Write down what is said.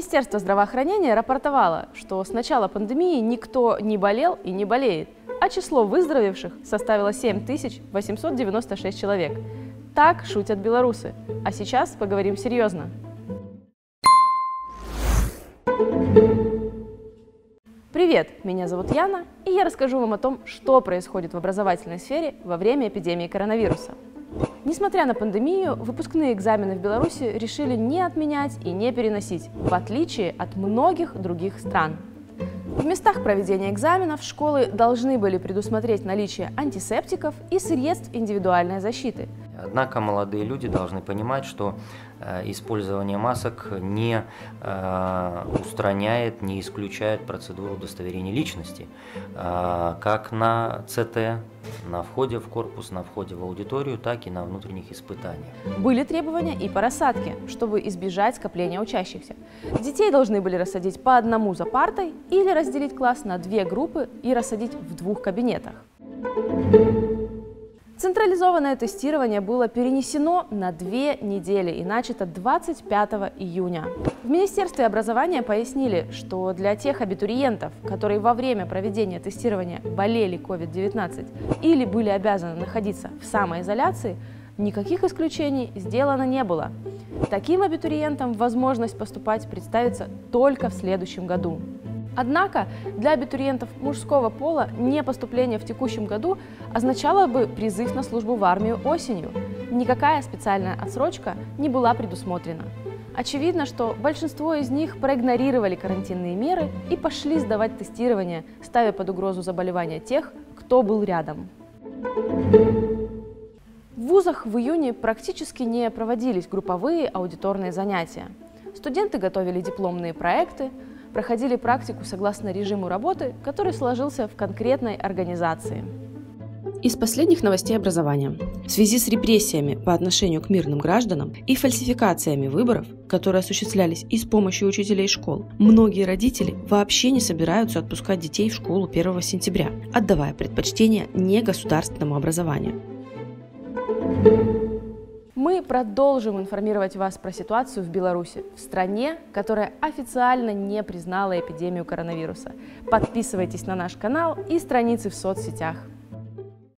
Министерство здравоохранения рапортовало, что с начала пандемии никто не болел и не болеет, а число выздоровевших составило 7896 человек. Так шутят белорусы. А сейчас поговорим серьезно. Привет, меня зовут Яна, и я расскажу вам о том, что происходит в образовательной сфере во время эпидемии коронавируса. Несмотря на пандемию, выпускные экзамены в Беларуси решили не отменять и не переносить, в отличие от многих других стран. В местах проведения экзаменов школы должны были предусмотреть наличие антисептиков и средств индивидуальной защиты. Однако молодые люди должны понимать, что использование масок не устраняет, не исключает процедуру удостоверения личности, как на ЦТ, на входе в корпус, на входе в аудиторию, так и на внутренних испытаниях. Были требования и по рассадке, чтобы избежать скопления учащихся. Детей должны были рассадить по одному за партой или разделить класс на две группы и рассадить в двух кабинетах. Централизованное тестирование было перенесено на 2 недели и начато 25 июня. В Министерстве образования пояснили, что для тех абитуриентов, которые во время проведения тестирования болели COVID-19 или были обязаны находиться в самоизоляции, никаких исключений сделано не было. Таким абитуриентам возможность поступать представится только в следующем году. Однако для абитуриентов мужского пола непоступление в текущем году означало бы призыв на службу в армию осенью. Никакая специальная отсрочка не была предусмотрена. Очевидно, что большинство из них проигнорировали карантинные меры и пошли сдавать тестирование, ставя под угрозу заболевания тех, кто был рядом. В вузах в июне практически не проводились групповые аудиторные занятия. Студенты готовили дипломные проекты, проходили практику согласно режиму работы, который сложился в конкретной организации. Из последних новостей образования. В связи с репрессиями по отношению к мирным гражданам и фальсификациями выборов, которые осуществлялись и с помощью учителей школ, многие родители вообще не собираются отпускать детей в школу 1 сентября, отдавая предпочтение негосударственному образованию. Мы продолжим информировать вас про ситуацию в Беларуси, в стране, которая официально не признала эпидемию коронавируса. Подписывайтесь на наш канал и страницы в соцсетях.